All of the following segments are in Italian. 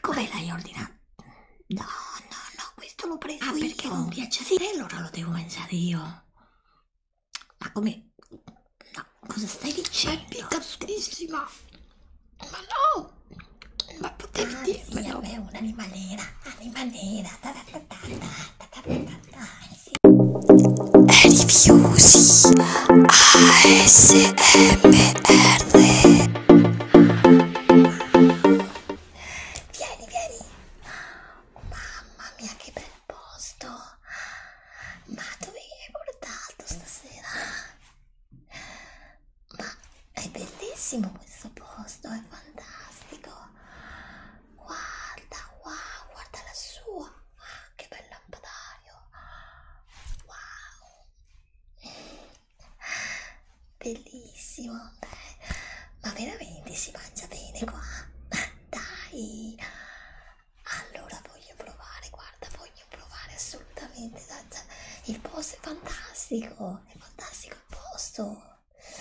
Com'è l'hai ordinato? No, questo l'ho preso Ah, io. perché non piace a te, allora lo devo mangiare io. Ma come? No, Cosa stai è dicendo? piccantissima. Ma no! Ma potevi Sì, dirmelo. è un'anima nera. Sì. Rifiusi ASMR. Vieni. Mamma mia, che bel posto. Ma dove hai portato stasera? Ma è bellissimo questo posto, è fantastico. Guarda lassù. Ah, che bel lampadario. Wow. Bellissimo. Ma veramente si mangia bene qua? Dai. Allora voglio provare assolutamente. Il posto è fantastico il posto.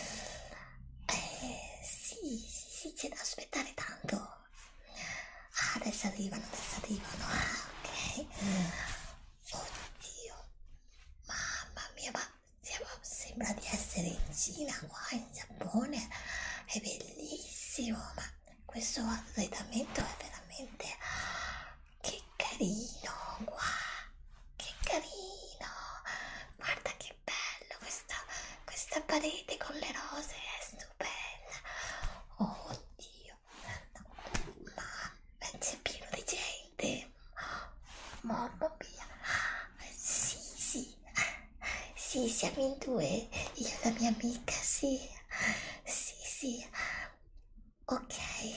Sì, c'è da aspettare tanto. Ah, adesso arrivano. Ah, ok. Oddio, mamma mia, ma sembra di essere in Cina, qua in Giappone. È bellissimo, ma questo arredamento è veramente... Che carino, che carino. Guarda che bello questa parete con le rose, è stupenda. Oddio, ma c'è pieno di gente. Mamma mia. Sì, siamo in due, io e la mia amica, sì. Ok,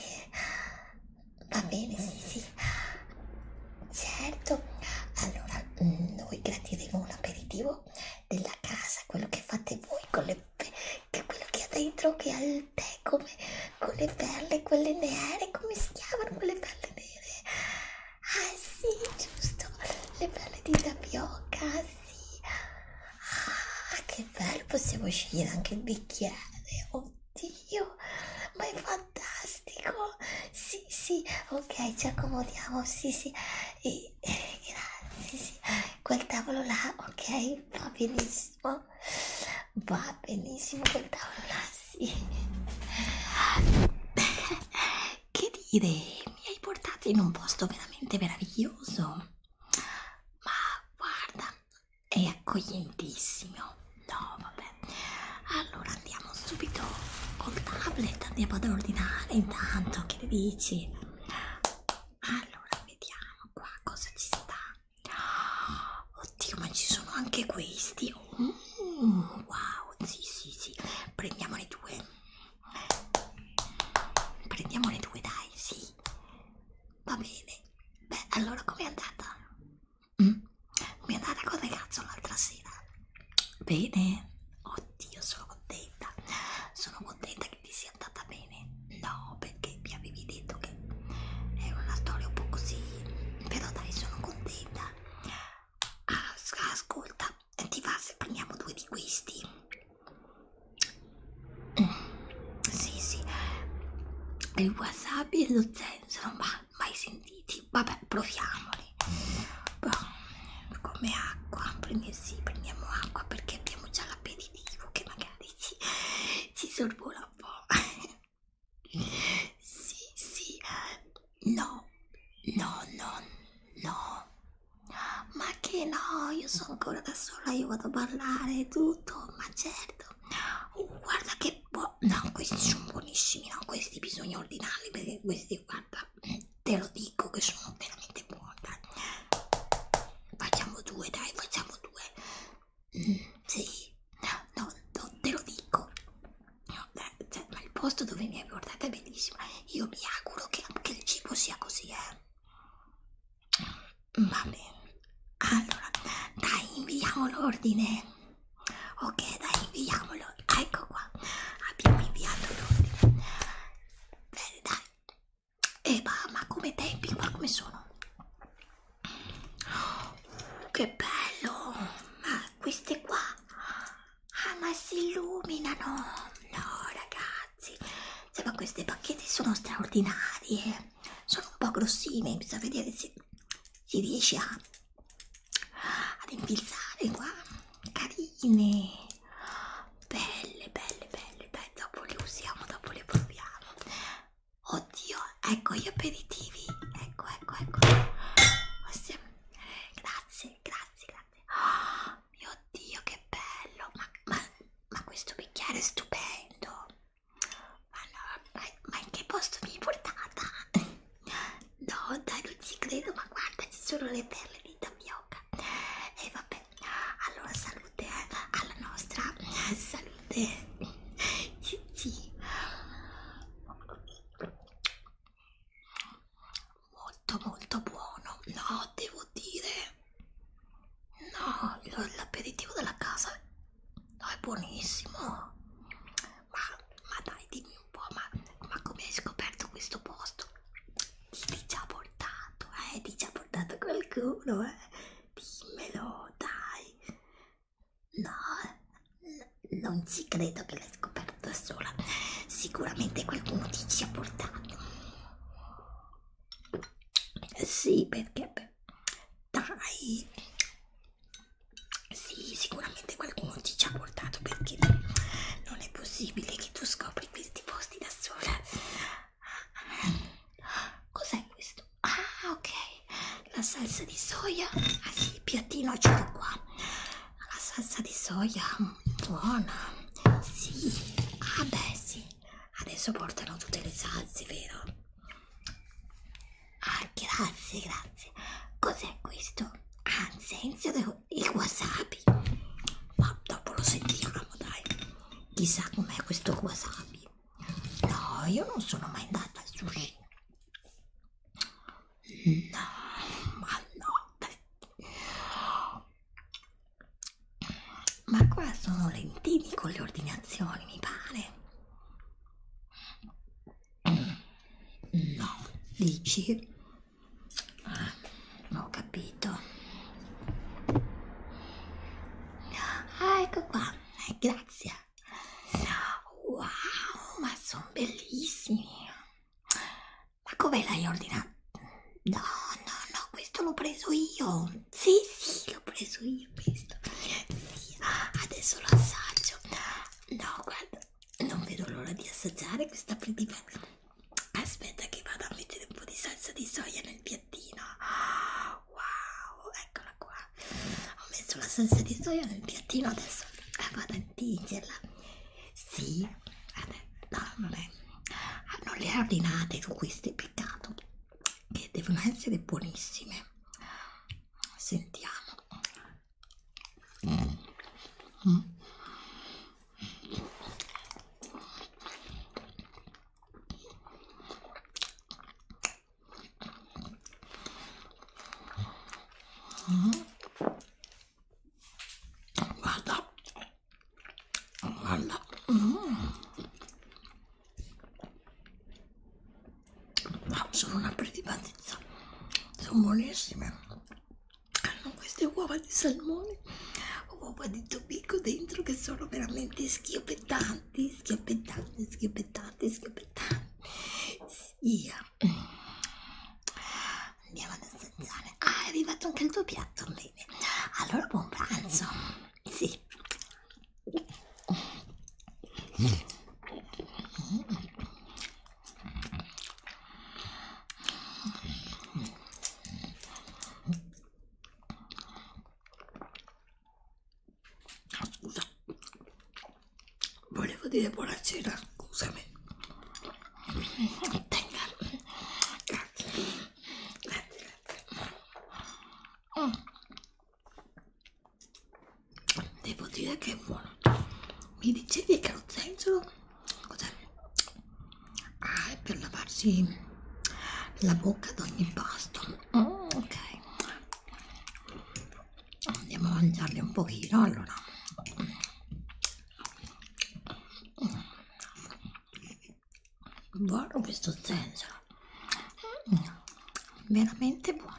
va bene, sì. Certo, allora noi gradiremo un aperitivo della casa, quello che fate voi con quello che ha dentro, che ha il tè con le perle, quelle nere, come si chiamano quelle perle nere? Ah sì, giusto, le perle di tapioca, sì. Ah, che bello, possiamo scegliere anche il bicchiere, oddio, ma è fantastico. Sì, ok, ci accomodiamo, sì. Grazie, sì. Quel tavolo là, ok, va benissimo quel tavolo là, sì. Che dire, mi hai portato in un posto veramente meraviglioso, ma guarda, è accoglientissimo. No, vabbè, allora andiamo subito col tablet, andiamo ad ordinare intanto, che ne dici? Allora, vediamo qua cosa ci sta. Oddio, ma ci sono anche questi. Wow, sì. Prendiamone due, dai, sì. Va bene. Beh, allora com'è andata? Mi è andata con ragazzo l'altra sera. Bene? Oddio, sono contenta che ti sia andata bene. No, perché mi avevi detto che è una storia un po' così, però dai, sono contenta. Ascolta, ti va se prendiamo due di questi? Sì, il wasabi e lo zenzero, ma mai sentiti? Vabbè, proviamoli. Come acqua, prendiamo acqua perché abbiamo già l'aperitivo che magari ci sorvola un po'. Sì, no. Ma che no, io sono ancora da sola, io vado a ballare e tutto, ma certo. Guarda che no, questi sono buonissimi, no, questi bisogna ordinarli perché questi, guarda, te lo dico che sono veramente buoni. Facciamo due. Sì, no, te lo dico. No, ma il posto dove mi hai portato è bellissimo. Io mi auguro che anche il cibo sia così, Va bene. Allora, dai, inviamo l'ordine. Ok, dai, inviamolo. Ecco qua. Abbiamo inviato l'ordine. Bene, dai. Ma come tempi qua, come sono? Che bello. Ma queste qua. Ah, ma si illuminano. No, ragazzi. Cioè, ma queste bacchette sono straordinarie. Sono un po' po' grossine, bisogna vedere se si riesce ad infilzare qua. Carine, belle, belle, belle, dai, dopo le usiamo, dopo le proviamo. Oddio, ecco gli aperitivi, ecco, ecco, ecco. Grazie, grazie, grazie. Oh, mio Dio, che bello, ma questo bicchiere è stupendo. Ma no, ma in che posto mi hai portata? No, dai, non ci credo, ma guarda, ci sono le perle di tapioca. E vabbè, allora salute alla nostra, salute. Sì, sì. Molto, molto buono. No, devo dire, no, l'aperitivo della casa, no, è buonissimo. Ma dai, dimmi un po', ma come hai scoperto questo posto? Ti ci ha portato, ti ci ha portato qualcuno, dimmelo, dai. No, non ci credo che l'hai scoperto da sola, sicuramente qualcuno ti ci ha portato. Sì, perché, dai, sì, sicuramente qualcuno ti ci ha portato, perché non è possibile che tu scopri questi posti da sola. Cos'è questo? Ah, ok, la salsa di soia. Ah sì, il piattino ce l'ho qua. La salsa di soia, buona. Sì, ah beh sì, adesso portano tutte le salse, vero? Ah, grazie, grazie. Cos'è questo? Ah, senza il wasabi. Ma dopo lo sentiamo, dai. Chissà com'è questo wasabi. No, io non sono mai andata al sushi. No, ma no. Ma qua sono lentini con le ordinazioni, mi pare. No, dici? Ah, ho capito. Ah, ecco qua, grazie. Wow, ma sono bellissimi. Ma come l'hai ordinato? No, no, no, questo l'ho preso io. Sì, sì, l'ho preso io questo. Sì, adesso lo assaggio. No, guarda, non vedo l'ora di assaggiare questa prettifetta. Aspetta che vado a mettere un po' di salsa di soia nel piattino. Wow, eccola qua. Ho messo la salsa di soia nel piattino, adesso vado a tingerla. Sì, no, vabbè. Non le hai ordinate tu queste, peccato, che devono essere buonissime. Sentiamo. Guarda, guarda. No, sono una pretipatezza, sono buonissime. Hanno queste uova di salmone, uova di tobico dentro, che sono veramente schioppettanti, schioppettanti, schioppettanti, schioppettanti. Sì. Andiamo ad assaggiare. Ah, è arrivato anche il tuo piatto, bene. Allora buon pranzo. Sì. Scusa, volevo dire buonasera, scusami. Tenga. Grazie. Grazie, grazie. Devo dire che è buono. Mi dicevi che lo zenzero cos'è? Ah, è per lavarsi la bocca ad ogni pasto. Ok, andiamo a mangiarli un pochino allora. Buono questo zenzero, veramente buono.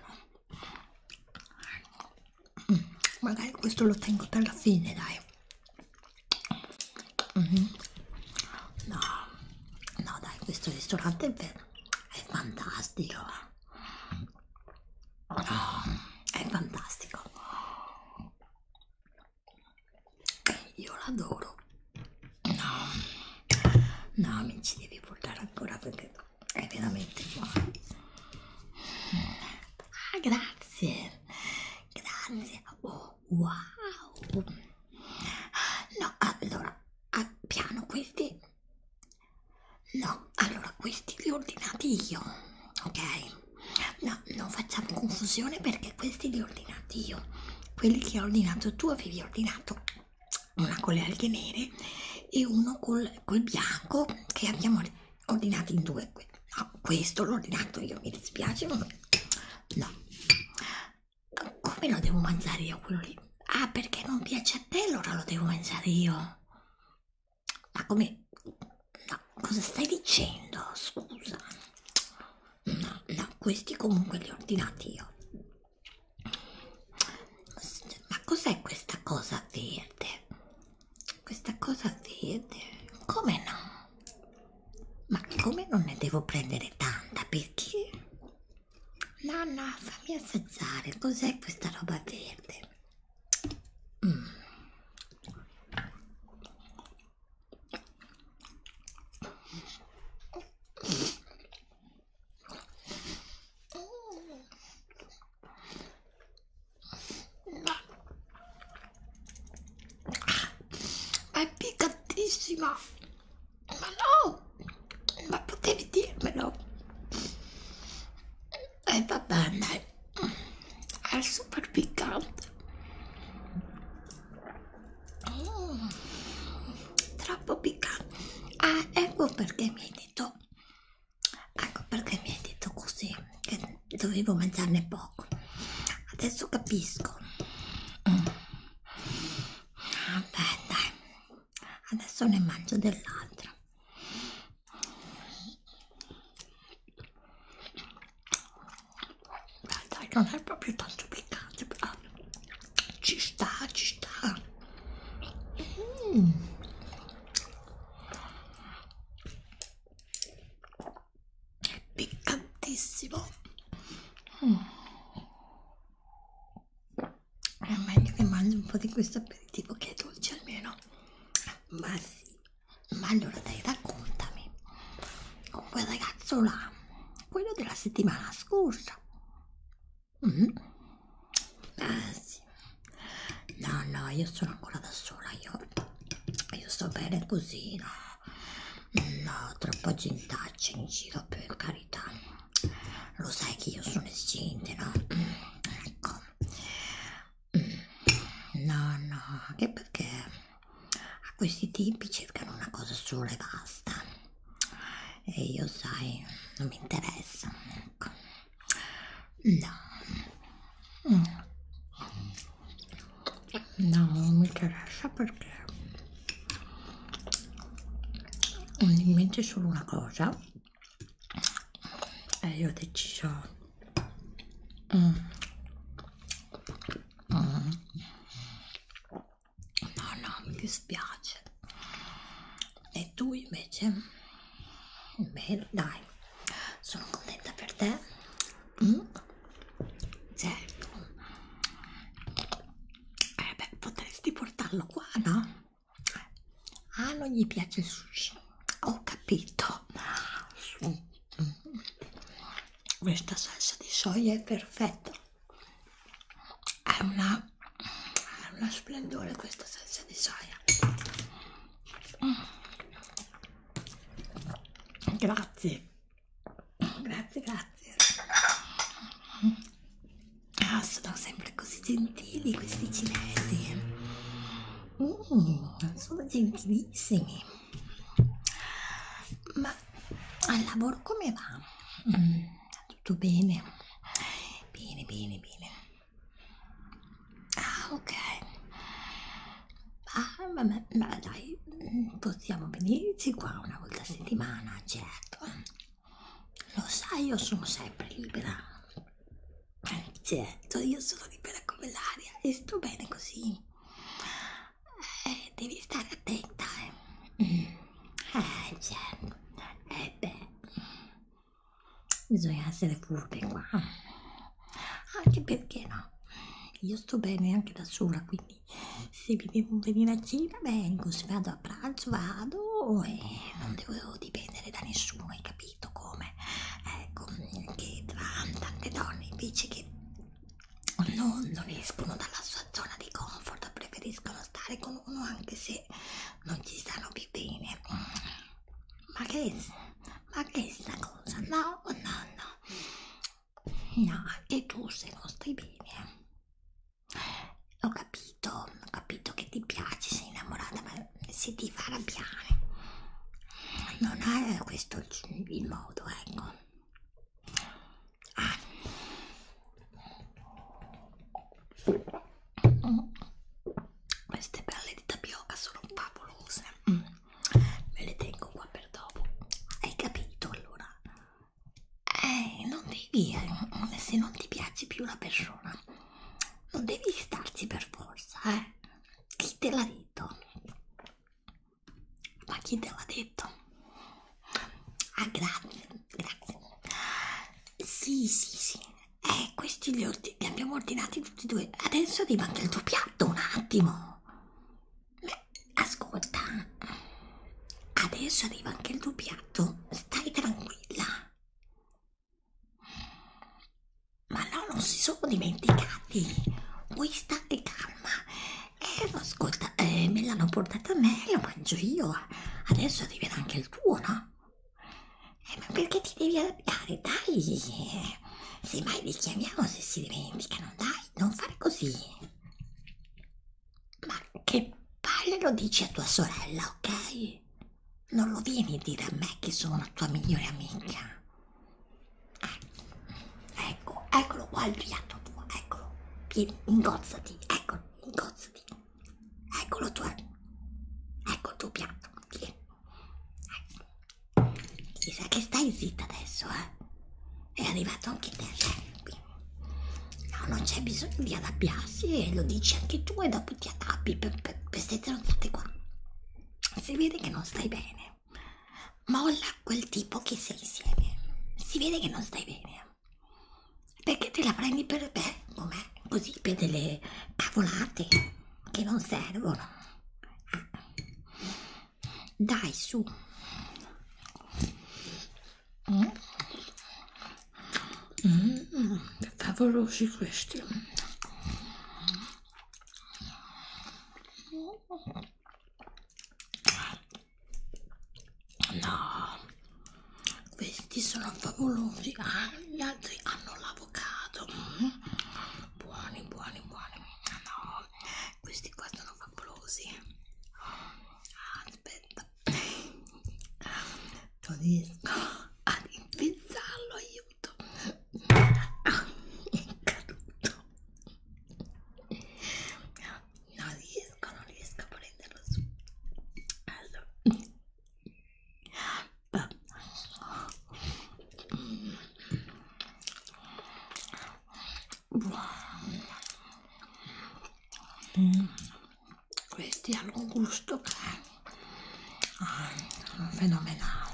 Magari questo lo tengo per la fine, dai. No, no, dai, questo ristorante è fantastico. Oh, è fantastico. Io l'adoro. No, no, mi ci devi portare ancora perché è veramente buono. Ah, grazie, grazie. Oh, wow. No, allora, piano questi. No, allora questi li ho ordinati io, ok? No, non facciamo confusione perché questi li ho ordinati io. Quelli che ho ordinato tu avevi ordinato una con le alghe nere e uno col bianco che abbiamo ordinato in due. No, questo l'ho ordinato io, mi dispiace, ma no. Come lo devo mangiare io quello lì? Ah, perché non piace a te, allora lo devo mangiare io. Ma come? No, cosa stai dicendo? Scusa. No, no, questi comunque li ho ordinati io. Ma cos'è questa cosa verde? Questa cosa verde? Come no? Ma come non ne devo prendere tanta? Perché? No, no, fammi assaggiare. Cos'è questa roba verde? È piccantissima. Ma no, ma potevi dirmelo. Va bene, è super piccante. Mm, troppo piccante. Ah, ecco perché mi hai detto così, che dovevo mangiarne poco. Adesso capisco. Vabbè, dai, adesso ne mangio dell'altra. Dai, non è proprio tanto piccante, però ci sta, ci sta. È piccantissimo. È meglio che mangi un po' di questo aperitivo che è dolce almeno. Ma sì, ma allora dai, raccontami. Con quel ragazzo là, quello della settimana scorsa. Ah sì. No, no, io sono ancora da sola, io sto bene così, no. No, troppa gentaccia in giro, per carità. Lo sai che io sono escinte, no? Ecco. No, no, anche perché a questi tipi cercano una cosa sola e basta. E io, sai, non mi interessa, ecco. No. No, non mi interessa perché ho in mente solo una cosa e io ho deciso no, no, mi dispiace. E tu invece? Bene, dai, sono contenta per te. Certo. Beh, potresti portarlo qua, no? Ah, non gli piace il sushi. Ho capito. Questa salsa di soia è perfetta. È una splendore questa salsa di soia. Grazie. Grazie, grazie. Ah, sono sempre così gentili questi cinesi. Sono gentilissimi. Ma al lavoro come va? Tutto bene? Bene, bene, bene. Ah, ok. Ah, vabbè, ma dai, possiamo venirci qua una volta a settimana, certo. Lo sai, io sono sempre libera. Certo, io sono libera come l'aria e sto bene così. Devi stare attenta, certo. Beh, bisogna essere furbe qua. anche perché no? Io sto bene anche da sola, quindi se mi devo venire a cena vengo, se vado a pranzo vado e non devo dipendere da nessuno, hai capito come? Ecco, che tra tante donne invece che non escono dalla sua zona di comfort, preferiscono stare con uno anche se non ci stanno più bene. Ma che è sta cosa? No, anche tu se non stai bene. Ho capito che ti piace, sei innamorata, ma se ti fa arrabbiare non è questo il modo, ecco. Queste perle di tapioca sono favolose. Me le tengo qua per dopo. Hai capito allora? Non devi, se non ti piace più la persona, non devi starci per forza, Chi te l'ha detto? Ma chi te l'ha detto? Ah, grazie. Sì. Questi li abbiamo ordinati tutti e due. Adesso arriva anche il tuo piatto, un attimo. Ascolta. Adesso arriva anche il tuo piatto. Stai tranquilla. Ma no, non si sono dimenticati. Vuoi stare calma? Ascolta, me l'hanno portata a me, lo mangio io. Adesso arriverà anche il tuo, no? Ma perché ti devi arrabbiare? Dai! Semmai li chiamiamo se si dimenticano. Dai, non fare così. Ma che palle lo dici a tua sorella, ok? Non lo vieni a dire a me che sono la tua migliore amica. Eccolo qua il piatto tuo, eccolo. Ingozzati, ingozzati. Eccolo tu, ecco il tuo piatto. Chissà che stai zitta adesso, È arrivato anche te, No, non c'è bisogno di arrabbiarsi, e lo dici anche tu e dopo ti arrabbi per queste stronzate qua. Si vede che non stai bene. Molla quel tipo che sei insieme. Si vede che non stai bene. Perché te la prendi per me, com'è? Così per delle cavolate che non servono. Dai, su. Favolosi questi. No, questi sono favolosi. Gli altri hanno l'avocado. Buoni. No, questi qua sono favolosi. Aspetta, non riesco ad impizzarlo, aiuto. È caduto. Non riesco a prenderlo su. Allora. Questi hanno un gusto che è fenomenale.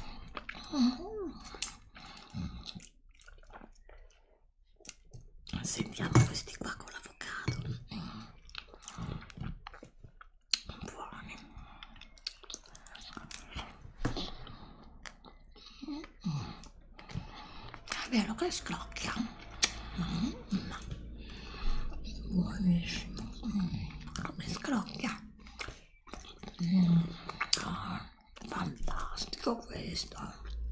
Sentiamo questi qua con l'avocado. Buoni. È vero che scrocchia. Buonissimo. Come scrocchia. Fantastico questo.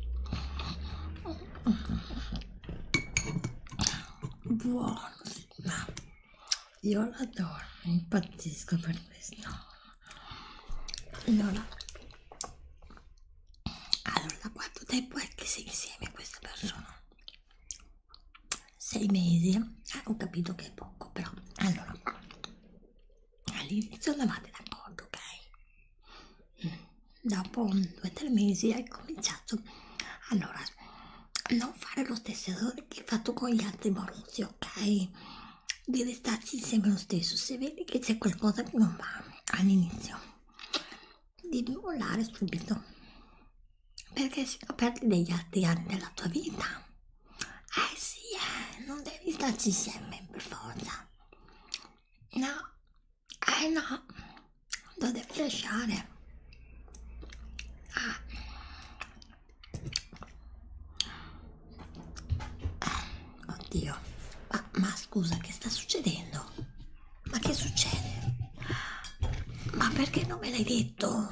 Buono, sì, ma io l'adoro, impazzisco per questo. Allora, da quanto tempo è che sei insieme a questa persona? 6 mesi? Ho capito che è poco, però allora all'inizio andavate d'accordo, ok? Dopo 2 o 3 mesi hai cominciato allora non fare lo stesso errore che hai fatto con gli altri morosi, ok? Di restarci insieme lo stesso. Se vedi che c'è qualcosa che non va all'inizio, devi mollare subito, perché se no perdi degli altri anni della tua vita. Sì, non devi starci insieme devi lasciare. Ah. Oddio, ma scusa, che sta succedendo? Ma che succede? Ma perché non me l'hai detto?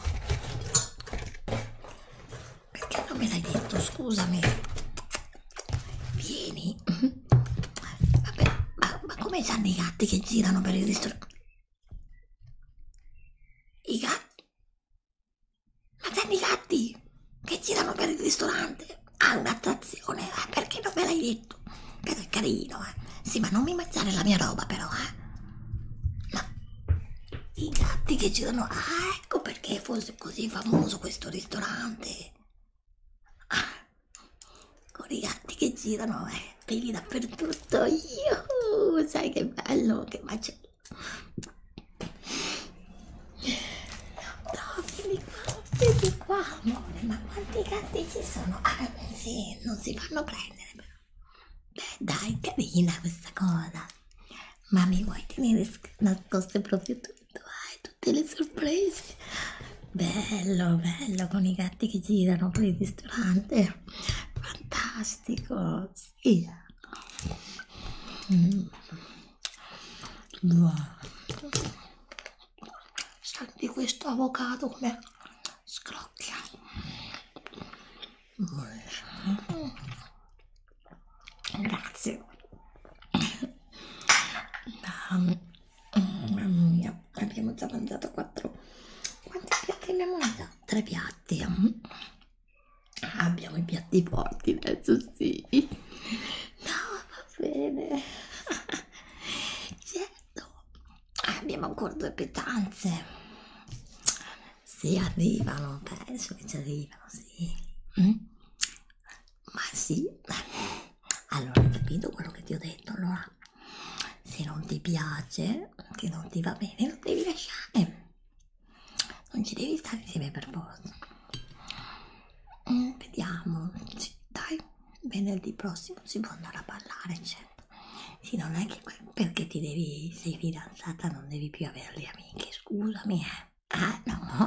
Perché non me l'hai detto? Scusami. Vieni. Vabbè, ma come sanno i gatti che girano per il ristorante? I gatti? Ma sanno i gatti che girano per il ristorante? Ha un'attrazione, perché non me l'hai detto? Però è carino, eh. Sì, ma non mi mangiare la mia roba, però, eh. Ma i gatti che girano... Ah, ecco perché fosse così famoso questo ristorante. Ah, con i gatti che girano, peli dappertutto. Sai che bello, che macello. No, vieni qua, amore, ma quanti gatti ci sono? Ah, sì, non si fanno prendere, però. Beh, dai, carina questa cosa. Ma mi vuoi tenere nascoste proprio tutto, tutte le sorprese? Bello, bello, con i gatti che girano per il ristorante. Fantastico, sì. Wow. Senti questo avocado come scrocchia. Grazie. Mamma mia, abbiamo già mangiato 4. Quanti piatti abbiamo mangiato? 3 piatti. Abbiamo i piatti forti adesso, sì. No, va bene. Certo. Abbiamo ancora 2 pietanze. Sì, arrivano, penso che ci arrivano, sì. Ma sì. Allora, hai capito quello che ti ho detto? Allora, se non ti piace, che non ti va bene, lo devi lasciare. Non ci devi stare insieme per forza. Vediamo, sì, dai, venerdì prossimo si può andare a ballare, certo. Sì, non è che perché sei fidanzata non devi più avere le amiche, scusami, no,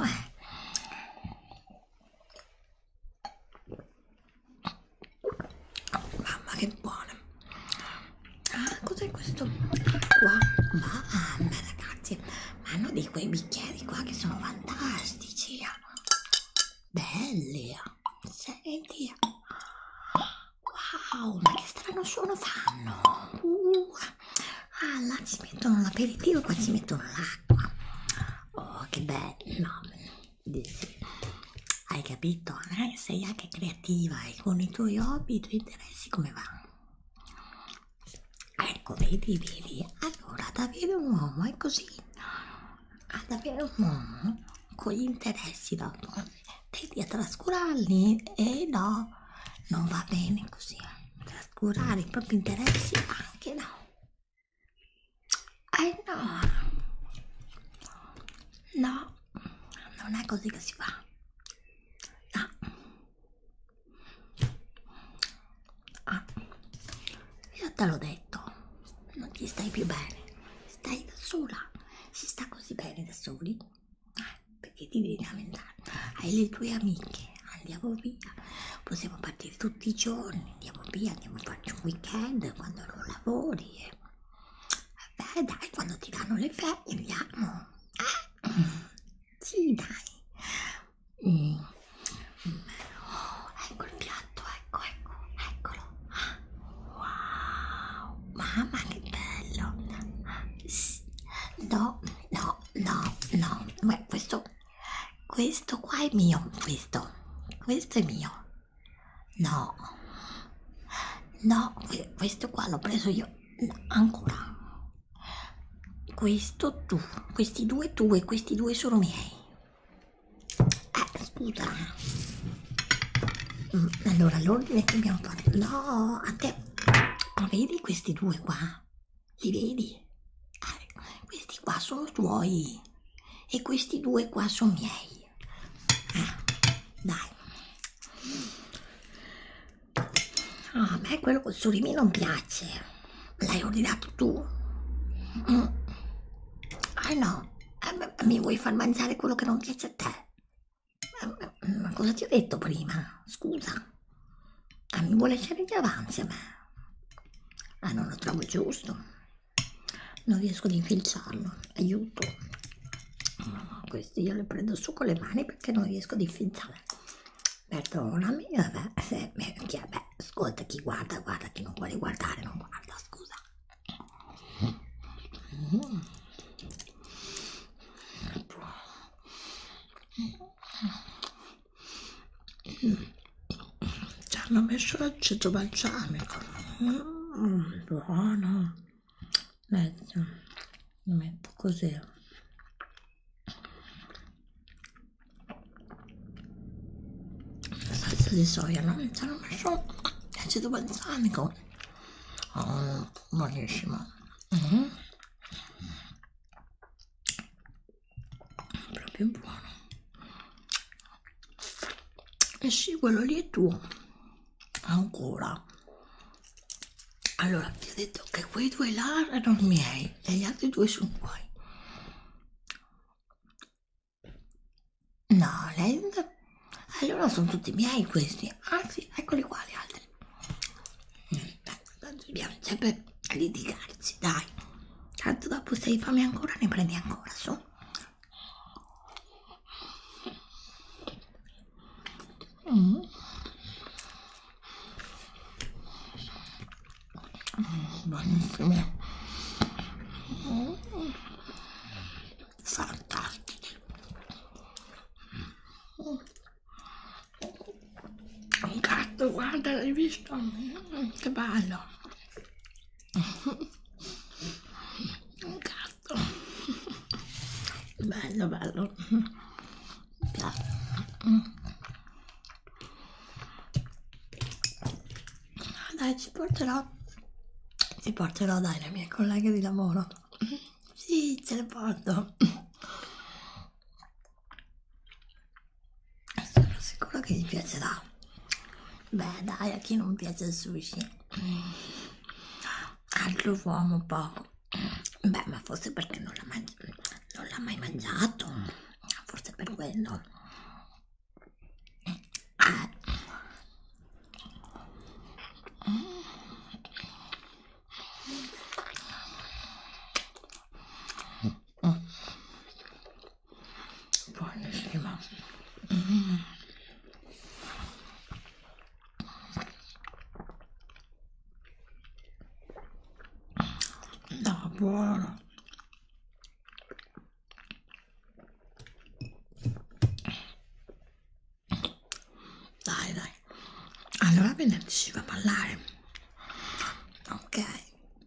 Mamma che buona. Ah, cos'è questo qua? Mamma ragazzi, ma hanno di quei bicchieri qua che sono fantastici. Belli. Senti. Wow, ma che strano suono fanno. Là ci mettono l'aperitivo e qua ci mettono l'acqua. Oh, che bello. Sì. Hai capito? Sei anche creativa e con i tuoi hobby, i tuoi interessi come va? Ecco, vedi, allora ad avere un uomo è così, ad avere un uomo con gli interessi dopo, tendi a trascurarli e no, non va bene così, trascurare i propri interessi anche no, no, non è così che si fa, no. Io te l'ho detto, non ti stai più bene, stai da sola, si sta così bene da soli, perché ti devi lamentare, hai le tue amiche, andiamo via, possiamo partire tutti i giorni, andiamo via, andiamo a farci un weekend quando non lavori, beh dai, quando ti danno le ferie andiamo, sì dai, ecco il piatto, eccolo. Wow, mamma che bello. No. Beh, questo qua è mio, questo è mio. No, questo qua l'ho preso io. No, ancora. Questo tu, questi due tu e questi due sono miei. Scusa. Allora, l'ordine che abbiamo fatto. No, a te. Ma vedi questi due qua? Li vedi? Questi qua sono tuoi e questi due qua sono miei. Dai. A me quello col surimi non piace. L'hai ordinato tu? No. Mi vuoi far mangiare quello che non piace a te? Ma cosa ti ho detto prima? Scusa. Mi vuole lasciare gli avanzi a me. Non lo trovo giusto. Non riesco ad infilzarlo. Aiuto. Questi io li prendo su con le mani perché non riesco ad infilzare. Perdonami, vabbè, ascolta, chi guarda, guarda, chi non vuole guardare, non guarda, scusa. Ci hanno messo l'aceto balsamico. Buono. Metto, lo metto così. La salsa di soia, no? Ci hanno messo l'aceto balsamico. Buonissimo. Proprio buono. Eh sì, quello lì è tuo. Ancora. Allora, ti ho detto che quei due là erano miei e gli altri due sono tuoi. No, lei... Allora sono tutti miei questi. Ah sì, eccoli qua gli altri. Tanto dobbiamo sempre litigarci, dai. Tanto dopo se hai fame ancora ne prendi ancora, su. Buonissime. Fantastici. Un gatto, guarda, l'hai visto? Che bello. Un gatto. Bello, bello. Dai, ti porterò dai le mie colleghe di lavoro. Sì, ce le porto. Sono sicura che gli piacerà. Beh, dai, a chi non piace il sushi? Altro uomo poco. Beh, ma forse perché non l'ha mai mangiato. Forse per quello. Buonissimo. No, buono. Dai, dai. Allora venerdì si va a ballare. Ok.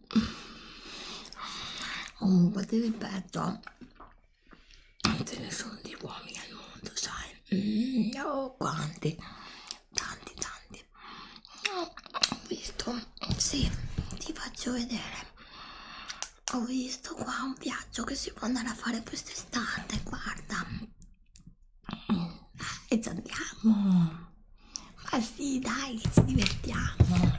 Comunque ti ripeto, non ce ne sono di uomini al mondo, sai? Oh, quanti? Tanti, tanti. Ho visto, sì, ti faccio vedere. Ho visto qua un viaggio che si può andare a fare quest'estate, guarda. E ci andiamo. Ma sì, dai, ci divertiamo.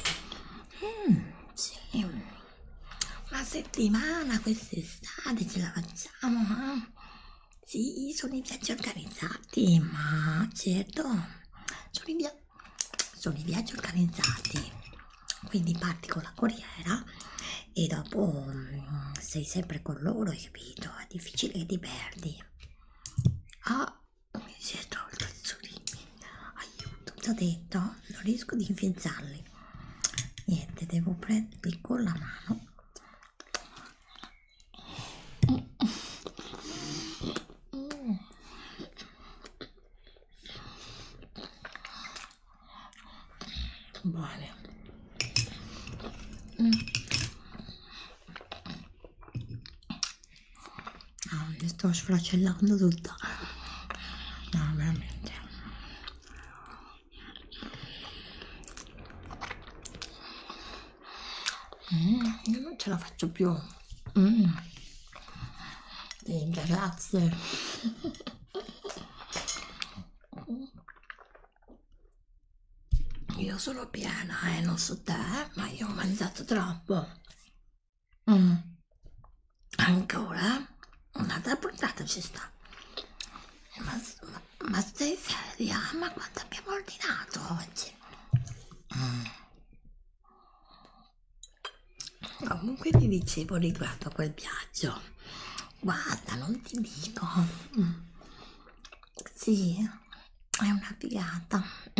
Sì. Una settimana quest'estate ce la facciamo, eh? Sì, sono i viaggi organizzati, ma certo, sono i viaggi organizzati. Quindi parti con la corriera e dopo sei sempre con loro, hai capito? È difficile che ti perdi. Ah, mi si è tolto il solino. Aiuto, ti ho detto, non riesco ad infilzarli. Niente, devo prenderli con la mano. Buone. Mi sto sfracellando tutta. No, veramente. Io non ce la faccio più. Sì, grazie. Io sono piena, non so te, ma io ho mangiato troppo. Ancora? Andate a portare ci sta. Ma stai seria? Ma quanto abbiamo ordinato oggi? Comunque ti dicevo riguardo a quel viaggio, guarda, non ti dico, sì, è una figata,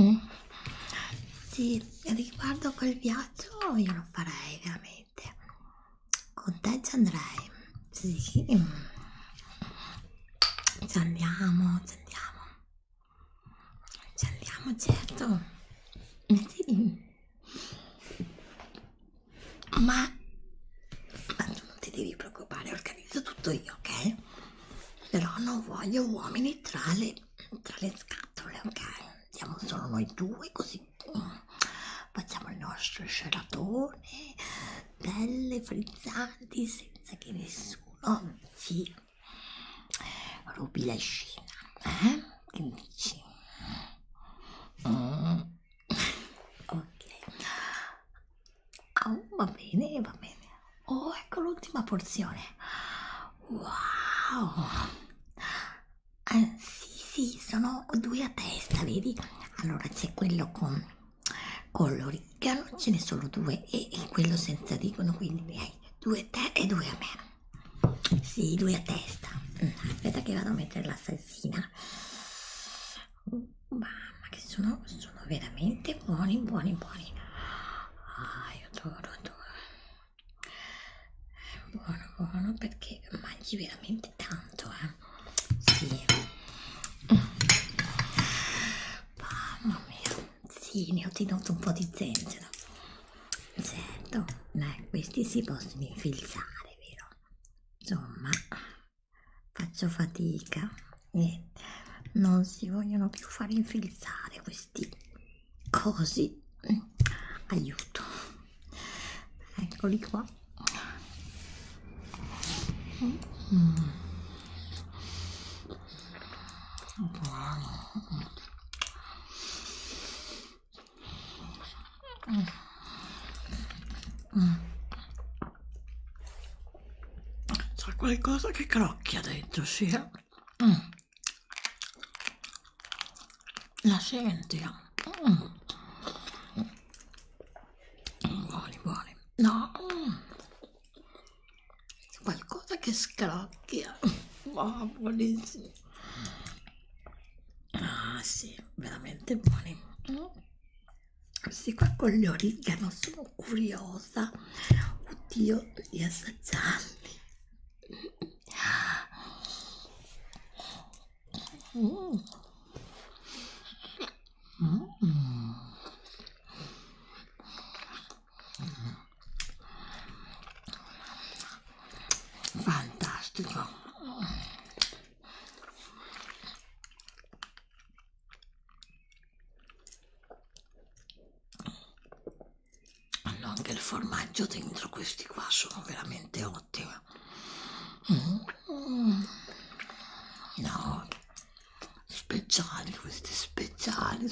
sì, riguardo a quel viaggio io lo farei veramente, con te ci andrei, sì, ci andiamo, certo, sì. Ma tu non ti devi preoccupare, organizzo tutto io, ok? Però non voglio uomini tra le scatole, ok? Siamo solo noi due, così facciamo il nostro scelatone, belle, frizzanti, senza che nessuno ci rubi la scena, eh? Che dici? Ok. Oh, va bene, va bene. Oh, ecco l'ultima porzione. Wow. Sì, sì, sono due a testa, vedi? Allora c'è quello con l'origano, ce ne sono due, e quello senza origano, quindi ne hai due a te e due a me. Sì, due a testa. Aspetta che vado a mettere la salsina. Mamma, che sono veramente buoni, buoni, buoni. Ah, io adoro. Buono, buono, perché mangi veramente tanto, Sì. Mamma mia. Sì, ne ho tenuto un po' di zenzero. Certo, questi si possono infilzare, vero? Insomma, faccio fatica. Niente, non si vogliono più fare infilzare questi cosi. Aiuto. Eccoli qua. C'è qualcosa che crocchia dentro, sì. La senti? Buoni, buoni. No, qualcosa che scrocchia. Oh, buonissimo. Ah, sì, veramente buoni. Questi qua con gli origano sono curiosa. Oddio, di assaggiarli. Fantastico. Hanno anche il formaggio dentro, questi qua sono veramente ottimi. No, speciali questi, speciali.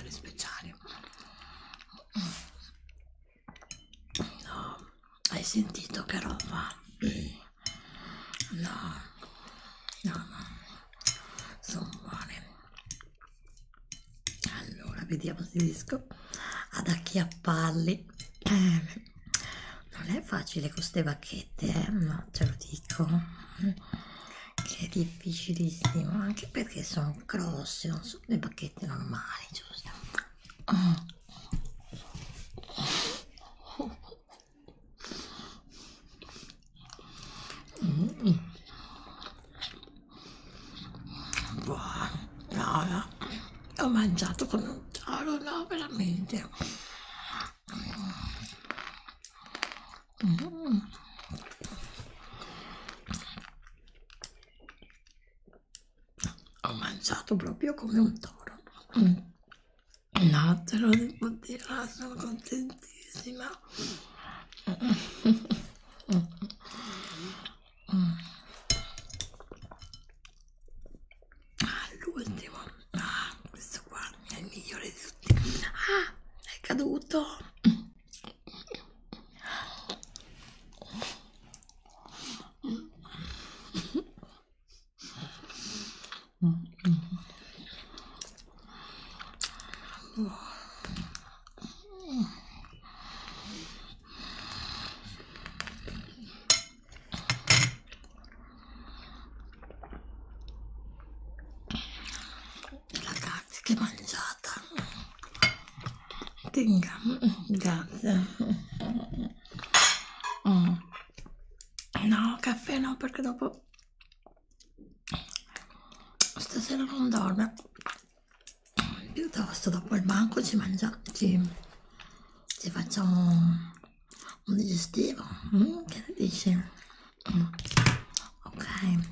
No, hai sentito che roba? No, sono buone. Allora, vediamo se riesco ad acchiapparli. Non è facile con queste bacchette, no, te lo dico. Che è difficilissimo, anche perché sono grosse, non sono le bacchette normali, giusto? Buono, no, ho mangiato con un toro, no, veramente. Ho mangiato proprio come un toro. No, te lo devo dire, sono contentissima. L'ultimo, questo qua è il migliore di tutti. È caduto. venga, grazie. No, caffè no, perché dopo stasera non dorme. Piuttosto dopo il banco ci facciamo un digestivo. Che ne dici? Ok.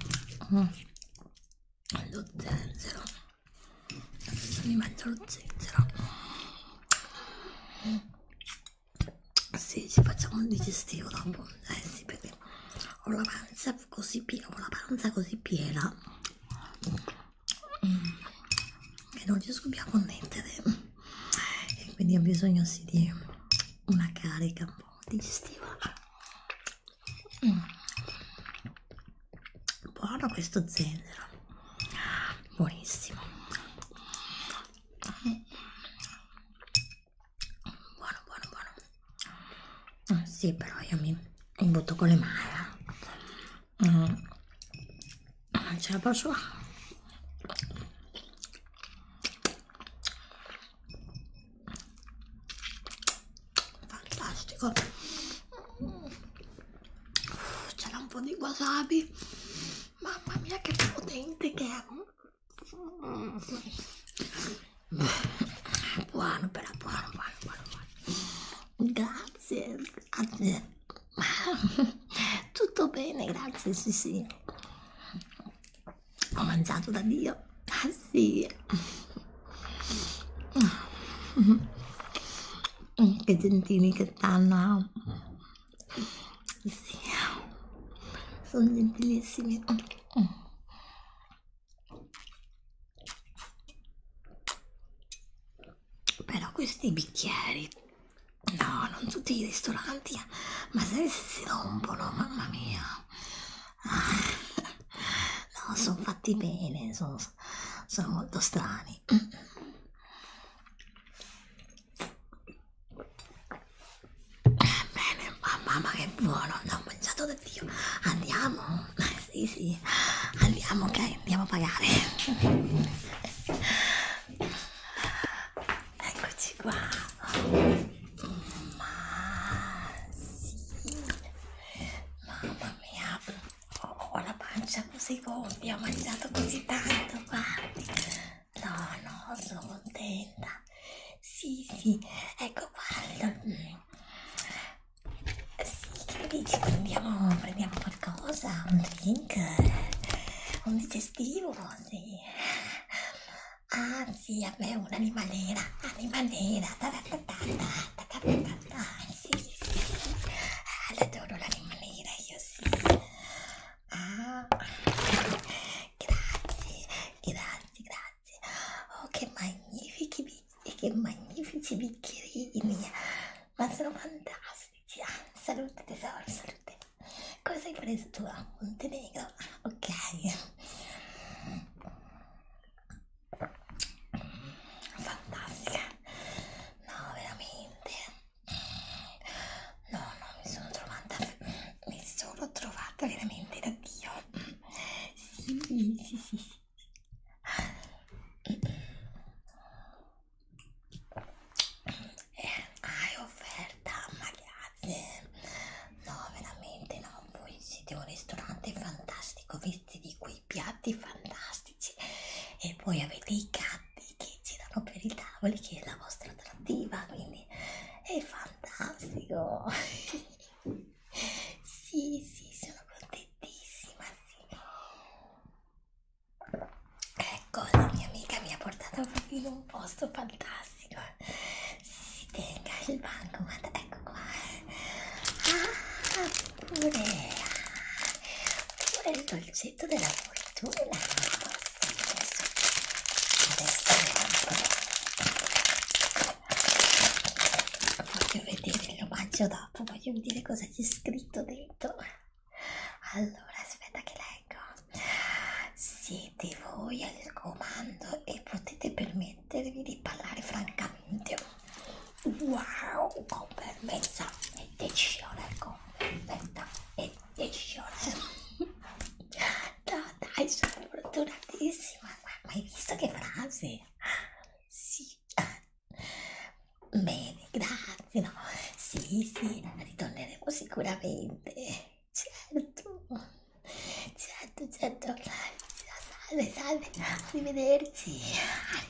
Lo zenzero. Adesso mi mangio lo zenzero. Sì, ci facciamo un digestivo dopo. Sì, perché ho la pancia così piena, che non riesco più a connettere, e quindi ho bisogno sì di una carica un po' digestiva. Buono questo zenzero, buonissimo, buono. Sì, però io mi butto con le mani, non ce la posso fare. Fantastico. C'era un po' di wasabi, mamma mia che potente che è. Buono, però buono. Grazie. Tutto bene, grazie, sì. Ho mangiato da Dio. Ah sì. Che gentili che stanno. Sì, sono gentilissimi. Però questi bicchieri, no, non tutti i ristoranti, ma se si rompono, mamma mia. No, sono fatti bene, sono molto strani. Bene, mamma che buono, ho mangiato da Dio. Andiamo? Sì, andiamo, ok, andiamo a pagare. Eccoci qua. Ma sì, mamma mia, ho la pancia così gonfia, ho mangiato così tanto, guardi. No, sono contenta. Sì, ecco guarda. Sì, che dici? Prendiamo qualcosa, un drink, un digestivo, sì. Ah sì, a me un'anima nera, sì, adoro l'anima nera, io sì. Ah, grazie. Oh, che magnifici bicchierini, ma sono fantastici. Salute tesoro, salute. Cosa hai preso tu? Montenegro? Ok. Fantastica. No, veramente. No, mi sono trovata veramente da Dio. Sì. Hai offerta, ma grazie. No, veramente no, voi siete un ristorante fantastico, vesti di quei piatti fantastici e poi avete i gatti che girano per i tavoli, che è la vostra attrattiva, quindi è fantastico. Sì, sono contentissima, sì. Ecco, la mia amica mi ha portato proprio in un posto fantastico. Si tenga il bancomat, ecco qua. Pure il dolcetto della fortuna. Voglio vedere, lo mangio dopo, voglio vedere cosa c'è scritto dentro. Allora, aspetta che leggo. Siete voi al comando e potete permettervi di parlare francamente. Wow, con fermezza e decisione, con fermezza e decisione. No, dai, sono fortunatissima. Ma hai visto che frase? Sì. Bene, sì, ritorneremo sicuramente. Certo, certo, certo. Salve, salve, arrivederci.